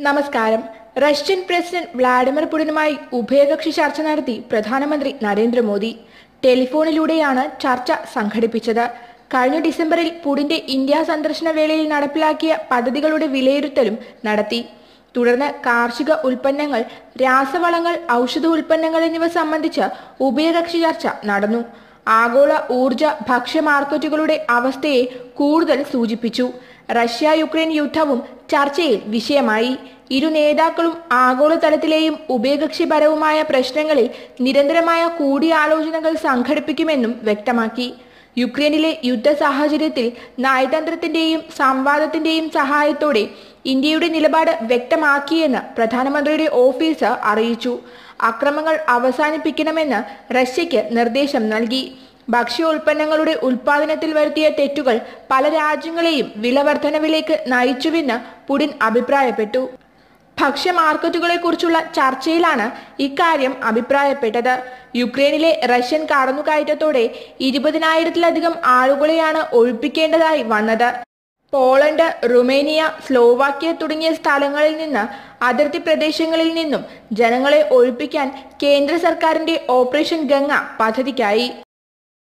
നമസ്കാരം. Russian president Vladimir പുടിനുമായി ഉഭയകക്ഷി ചർച്ച നടത്തി പ്രധാനമന്ത്രി നരേന്ദ്രമോദി. ടെലിഫോണിലൂടെയാണ് ചർച്ച സംഘടിപ്പിച്ചത്. കഴിഞ്ഞ ഡിസംബറിൽ പുടിന്റെ ഇന്ത്യ സന്ദർശന വേളയിൽ നടപ്പിലാക്കിയ പദ്ധതികളുടെ വിലയിരുത്തലും നടത്തി. തുടർന്ന് കാർഷിക ഉൽപ്പന്നങ്ങൾ, രാസവളങ്ങൾ, ഔഷധ ഉൽപ്പന്നങ്ങൾ എന്നിവ സംബന്ധിച്ച് ഉഭയകക്ഷി ചർച്ച നടന്നു. ആഗോള ഊർജ ഭക്ഷ്യ മാർക്കറ്റുകളുടെ അവസ്ഥയെ കൂടുതൽ സൂചിപ്പിച്ചു. റഷ്യ യുക്രൈൻ യുദ്ധവും ചർച്ചയിൽ വിഷയമായി. ഇരു നേതാക്കളും ആഗോളതലത്തിലെയും ഉഭയകക്ഷിപരവുമായ പ്രശ്നങ്ങളിൽ നിരന്തരമായ കൂടിയാലോചനകൾ സംഘടിപ്പിക്കുമെന്നും വ്യക്തമാക്കി. യുക്രൈനിലെ യുദ്ധ സാഹചര്യത്തിൽ നയതന്ത്രത്തിന്റെയും സംവാദത്തിന്റെയും സഹായത്തോടെ ഇന്ത്യയുടെ നിലപാട് വ്യക്തമാക്കിയെന്ന് പ്രധാനമന്ത്രിയുടെ ഓഫീസ് അറിയിച്ചു. അക്രമങ്ങൾ അവസാനിപ്പിക്കണമെന്ന് റഷ്യയ്ക്ക് നിർദ്ദേശം നൽകി. ഭക്ഷ്യോൽപ്പന്നങ്ങളുടെ ഉൽപാദനത്തിൽ വരുത്തിയ തെറ്റുകൾ പല രാജ്യങ്ങളെയും വിലവർധനവിലേക്ക് നയിച്ചുവെന്ന് പുടിൻ അഭിപ്രായപ്പെട്ടു. ഭക്ഷ്യ മാർക്കറ്റുകളെക്കുറിച്ചുള്ള ചർച്ചയിലാണ് ഇക്കാര്യം അഭിപ്രായപ്പെട്ടത്. യുക്രൈനിലെ റഷ്യൻ കടന്നുകയറ്റത്തോടെ 20,000-ത്തിലധികം ആളുകളെയാണ് ഒഴിപ്പിക്കേണ്ടതായി വന്നത്. പോളണ്ട്, റുമേനിയ, സ്ലോവാക്യ തുടങ്ങിയ സ്ഥലങ്ങളിൽ നിന്ന്, അതിർത്തി പ്രദേശങ്ങളിൽ നിന്നും ജനങ്ങളെ ഒഴിപ്പിക്കാൻ കേന്ദ്ര സർക്കാരിന്റെ ഓപ്പറേഷൻ ഗംഗ പദ്ധതിക്കായി.